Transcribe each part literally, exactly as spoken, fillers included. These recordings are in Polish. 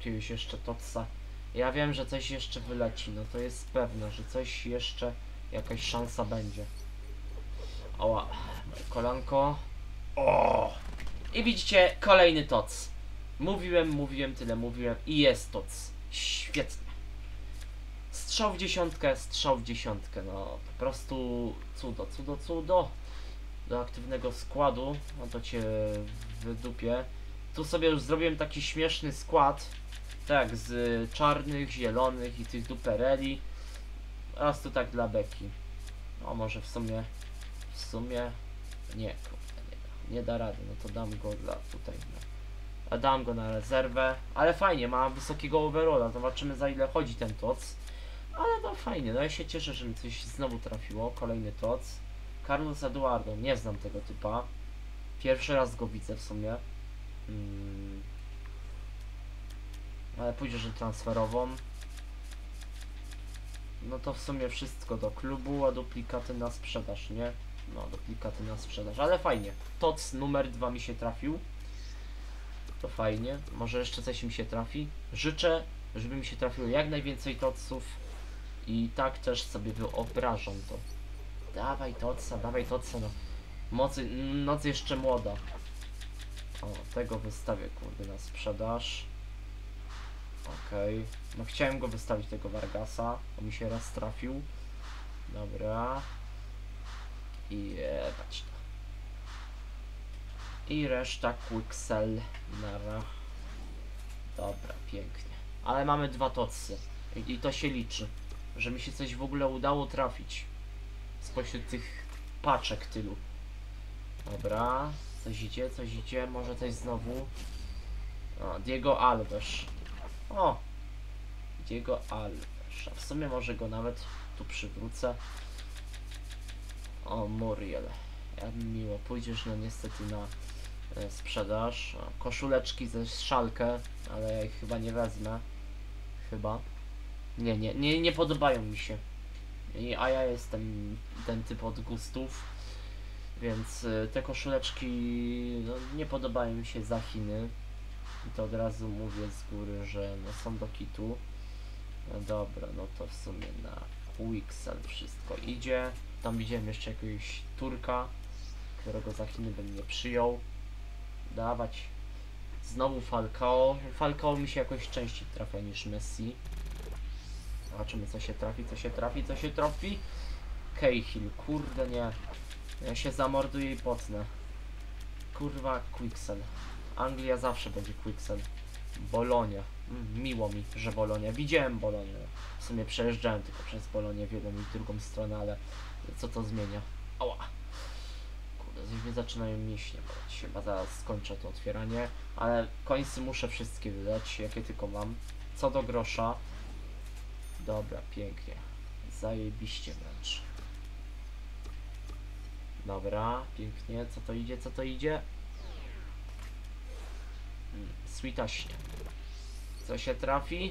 jakiegoś jeszcze totsa. Ja wiem, że coś jeszcze wyleci, no to jest pewne, że coś jeszcze, jakaś szansa będzie. Oła, kolanko. O! I widzicie, kolejny toc. Mówiłem, mówiłem, tyle mówiłem i jest toc. Świetnie. Strzał w dziesiątkę, strzał w dziesiątkę, no po prostu cudo, cudo, cudo. Do aktywnego składu, no to cię wydupię. Tu sobie już zrobiłem taki śmieszny skład, tak, z czarnych, zielonych i tych dupereli. Raz tu tak dla beki. No może w sumie, w sumie, nie, kurde, nie da, nie da rady, no to dam go dla tutaj, no. A dam go na rezerwę, ale fajnie, ma wysokiego overalla, zobaczymy za ile chodzi ten toc. Ale no fajnie, no ja się cieszę, że mi coś znowu trafiło, kolejny toc. Carlos Eduardo, nie znam tego typa. Pierwszy raz go widzę w sumie. Hmm. Ale pójdzie, że transferową. No to w sumie wszystko do klubu, a duplikaty na sprzedaż, nie? No, duplikaty na sprzedaż, ale fajnie. Toc numer dwa mi się trafił. To fajnie. Może jeszcze coś mi się trafi. Życzę, żeby mi się trafiło jak najwięcej toców. I tak też sobie wyobrażam to. Dawaj totsa, dawaj totsa, no. Mocy, noc jeszcze młoda. O, tego wystawię, kurde, na sprzedaż. Okej. Okay. No chciałem go wystawić, tego Vargasa, bo mi się raz trafił. Dobra. I jebać to. I reszta Quicksell. Nara. Dobra, pięknie. Ale mamy dwa totsy. I, I to się liczy. Że mi się coś w ogóle udało trafić. Spośród tych paczek tylu. Dobra. Coś idzie, coś idzie. Może coś znowu. O, Diego Alves. O! Diego Alves. A w sumie może go nawet tu przywrócę. O, Muriel. Jak miło. Pójdziesz, no niestety na e, sprzedaż. O, koszuleczki ze Szalkę, ale ja ich chyba nie wezmę. Chyba. Nie, nie, nie, nie podobają mi się. I, a ja jestem ten typ od gustów. Więc y, te koszuleczki no, nie podobają mi się za Chiny. I to od razu mówię z góry, że no, są do kitu. No dobra, no to w sumie na Quicksell wszystko idzie. Tam widziałem jeszcze jakiegoś Turka, którego za Chiny bym nie przyjął. Dawać. Znowu Falcao. Falcao mi się jakoś częściej trafia niż Messi. Zobaczymy co się trafi, co się trafi, co się trafi. Cahill, kurde nie. Ja się zamorduję i potnę. Kurwa, Quicksell. Anglia zawsze będzie Quicksell. Bolonia. Mm, miło mi, że Bolonia. Widziałem Bolonię. W sumie przejeżdżałem tylko przez Bolonię w jedną i w drugą stronę, ale co to zmienia? Ała. Kurde, coś mnie zaczynają mięśnie boleć. Chyba zaraz skończę to otwieranie. Ale końcy muszę wszystkie wydać, jakie tylko mam. Co do grosza. Dobra, pięknie. Zajebiście wręcz. Dobra, pięknie. Co to idzie, co to idzie? Hmm, Sweetaśnie. Co się trafi?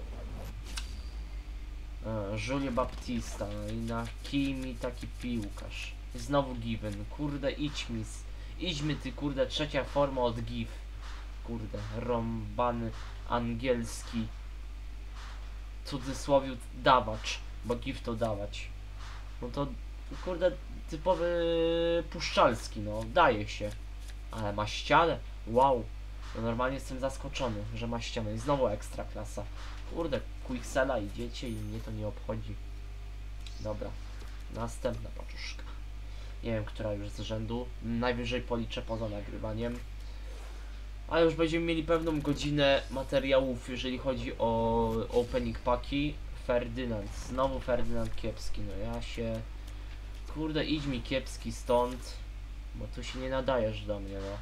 E, Julio Baptista. I na kimi taki piłkarz. Znowu Given. Kurde, idź mi. Idź mi ty, kurde, trzecia forma od Give. Kurde, rąbany angielski. Cudzysłowiu dawacz. Bo Give to dawać. No to, kurde, typowy puszczalski, no. Daje się. Ale ma ścianę. Wow. No normalnie jestem zaskoczony, że ma ścianę. I znowu ekstra klasa. Kurde, Quicksella idziecie i mnie to nie obchodzi. Dobra. Następna paczuszka. Nie wiem, która już z rzędu. Najwyżej policzę poza nagrywaniem. Ale już będziemy mieli pewną godzinę materiałów, jeżeli chodzi o opening paki. Ferdynand. Znowu Ferdynand kiepski. No ja się... Kurde, idź mi kiepski stąd. Bo tu się nie nadajesz do mnie, no.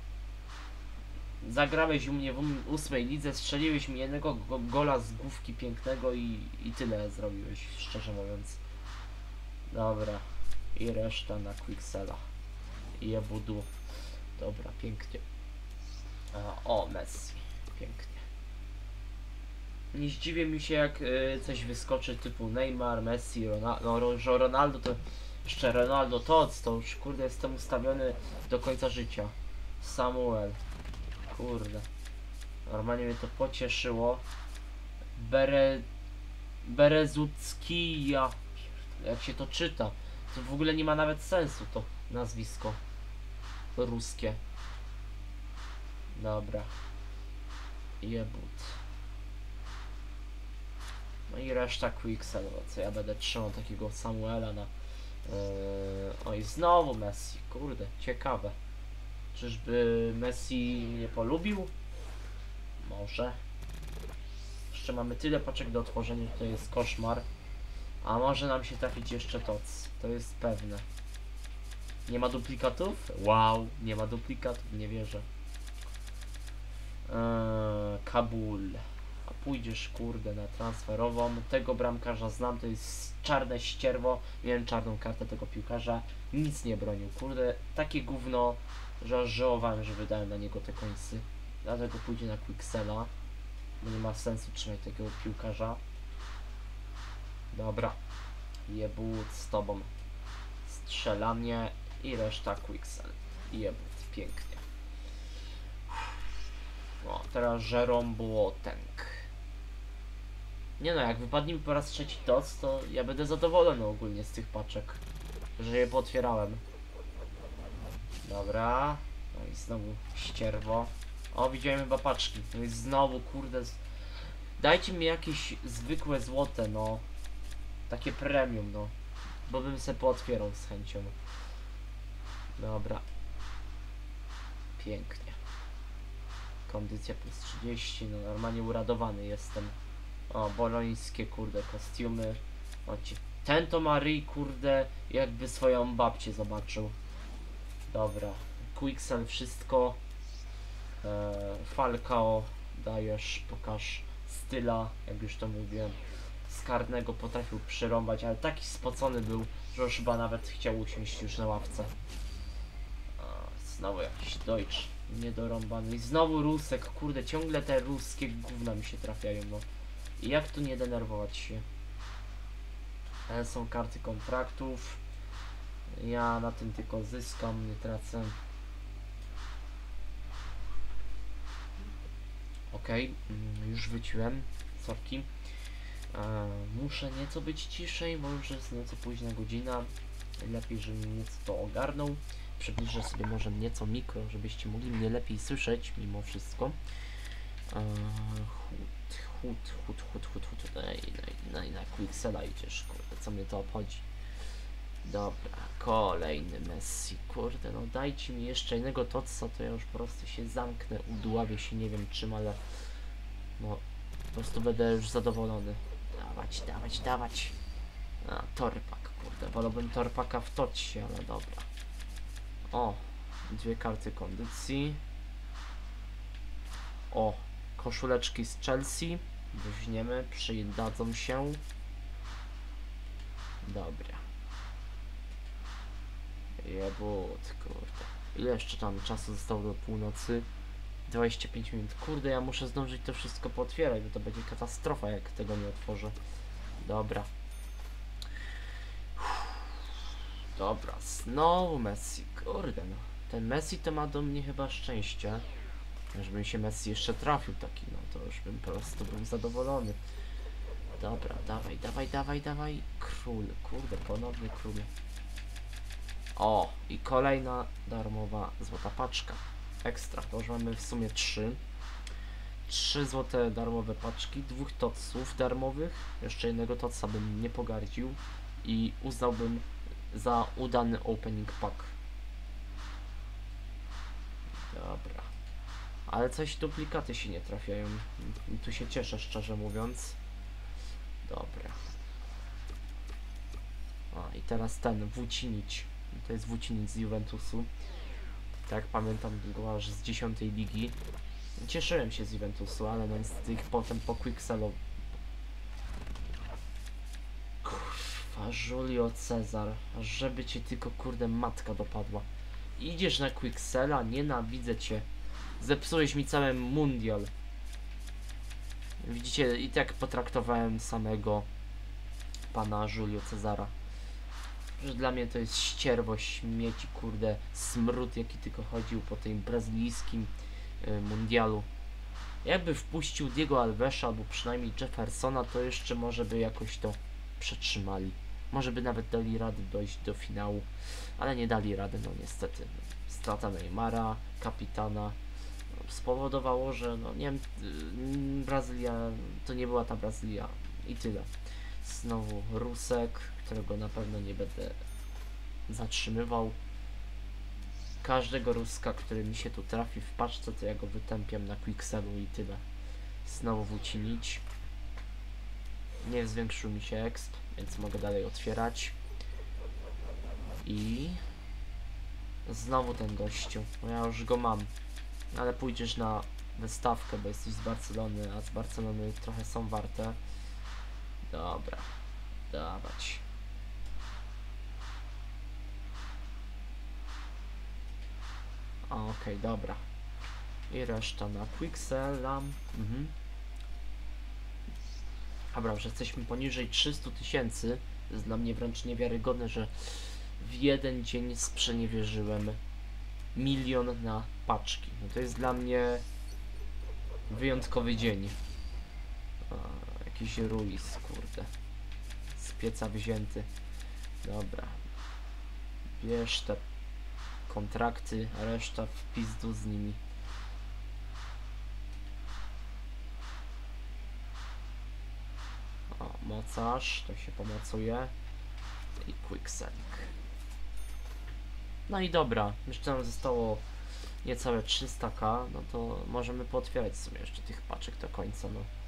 Zagrałeś u mnie w ósmej lidze, strzeliłeś mi jednego go gola z główki pięknego i, i tyle zrobiłeś, szczerze mówiąc. Dobra. I reszta na Quicksella. I Ebudu. Dobra, pięknie. A, o, Messi. Pięknie. Nie zdziwię mi się, jak y, coś wyskoczy typu Neymar, Messi, Ronaldo. No, że Ronaldo to... Jeszcze Ronaldo Tots, to już kurde jestem ustawiony do końca życia. Samuel. Kurde. Normalnie mnie to pocieszyło. Bere... Berezuckija. Jak się to czyta? To w ogóle nie ma nawet sensu to nazwisko. To ruskie. Dobra. Jebut. No i reszta Quicksilver, co ja będę trzymał takiego Samuela na... Yy... Oj, znowu Messi. Kurde, ciekawe. Czyżby Messi mnie polubił? Może. Jeszcze mamy tyle paczek do otworzenia, że to jest koszmar. A może nam się trafić jeszcze toc. To jest pewne. Nie ma duplikatów? Wow, nie ma duplikatów, nie wierzę. Eee, Kabul. A pójdziesz, kurde, na transferową. Tego bramkarza znam, to jest czarne ścierwo. Miałem czarną kartę tego piłkarza. Nic nie bronił, kurde. Takie gówno, że aż żałowałem, że wydałem na niego te końsy. Dlatego pójdzie na Quicksela. Bo nie ma sensu trzymać takiego piłkarza. Dobra. Jebut z tobą. Strzelanie i reszta Quicksel. Jebut, pięknie. O, teraz Jerome Boateng. Nie no, jak wypadnie mi po raz trzeci toc, to ja będę zadowolony ogólnie z tych paczek, że je pootwierałem. Dobra. No i znowu ścierwo. O, widziałem chyba paczki. No i znowu, kurde. Z... Dajcie mi jakieś zwykłe złote, no. Takie premium, no. Bo bym se pootwierał z chęcią. Dobra. Pięknie. Kondycja plus trzydzieści, no normalnie uradowany jestem. O, bolońskie, kurde, kostiumy. Chodźcie. Ten to Marii, kurde, jakby swoją babcię zobaczył. Dobra. Quicksel wszystko. Eee, Falcao dajesz, pokaż styla, jak już to mówiłem. Z karnego potrafił przyrąbać, ale taki spocony był, że już chyba nawet chciał usiąść już na ławce. A, znowu jakiś Deutsch niedorąbany. I znowu Rusek, kurde, ciągle te ruskie gówna mi się trafiają, no. I jak tu nie denerwować się? E, są karty kontraktów. Ja na tym tylko zyskam, nie tracę. Okej, okay, już wyciłem. Sorki. E, muszę nieco być ciszej, bo już jest nieco późna godzina. Lepiej, żebym nieco to ogarnął. Przybliżę sobie może nieco mikro, żebyście mogli mnie lepiej słyszeć mimo wszystko. E, chód, chód, chód, chód, chód, chód. Ej, na, na, na Quicksela idziesz, kurde, co mnie to obchodzi. Dobra, kolejny Messi, kurde, no dajcie mi jeszcze jednego totsa, to ja już po prostu się zamknę, udławię się, nie wiem czym, ale no, po prostu będę już zadowolony. Dawać, dawać, dawać. A, torpak, kurde, wolałbym torpaka w totsie, ale dobra. O, dwie karty kondycji. O, koszuleczki z Chelsea, weźmiemy, przydadzą się. Dobra. Jebut, kurde. Ile jeszcze tam czasu zostało do północy? dwadzieścia pięć minut. Kurde, ja muszę zdążyć to wszystko pootwierać, bo to będzie katastrofa, jak tego nie otworzę. Dobra. Dobra, znowu Messi. Kurde, no. Ten Messi to ma do mnie chyba szczęście. Żeby mi się Messi jeszcze trafił taki, no to już bym po prostu był zadowolony. Dobra, dawaj, dawaj, dawaj, dawaj. Król, kurde, ponowny król. O, i kolejna darmowa złota paczka. Ekstra, to już mamy w sumie trzy. Trzy złote darmowe paczki, dwóch totsów darmowych. Jeszcze jednego totsa bym nie pogardził. I uznałbym za udany opening pack. Dobra. Ale coś duplikaty się nie trafiają. Tu się cieszę, szczerze mówiąc. Dobra. A, i teraz ten, Vucinic. To jest Vucinic z Juventusu. Tak, pamiętam go aż z dziesiątej ligi. Cieszyłem się z Juventusu, ale no niestety ich potem po Quickselu. Kurwa, Julio Cezar. Żeby cię tylko, kurde, matka dopadła. Idziesz na Quicksela, nienawidzę cię. Zepsułeś mi cały mundial. Widzicie, i tak potraktowałem samego pana Julio Cezara. Że dla mnie to jest ścierwo, śmieci, kurde, smród, jaki tylko chodził po tym brazylijskim y, mundialu. Jakby wpuścił Diego Alvesa albo przynajmniej Jeffersona, to jeszcze może by jakoś to przetrzymali. Może by nawet dali radę dojść do finału, ale nie dali rady, no niestety. Strata Neymara, kapitana, spowodowało, że no nie wiem, yy, Brazylia, to nie była ta Brazylia i tyle. Znowu Rusek, którego na pewno nie będę zatrzymywał. Każdego Ruska, który mi się tu trafi w paczce, to ja go wytępiam na Quickselu i tyle. Znowu Vucinic. Nie zwiększył mi się exp, więc mogę dalej otwierać. I znowu ten gościu, no ja już go mam. Ale pójdziesz na wystawkę, bo jesteś z Barcelony, a z Barcelony trochę są warte. Dobra, dawać. Okej, okay, dobra. I reszta na Quicksella. Mhm. Dobra, że jesteśmy poniżej trzystu tysięcy. Jest dla mnie wręcz niewiarygodne, że w jeden dzień sprzeniewierzyłem milion na paczki. No to jest dla mnie wyjątkowy dzień. A, jakiś Ruiz, kurde. Z pieca wzięty. Dobra. Bierz te kontrakty, a reszta w pizdu z nimi. O, mocarz, to się pomocuje. I quickselling. No i dobra, jeszcze nam zostało niecałe trzysta ka, no to możemy pootwierać sobie jeszcze tych paczek do końca, no.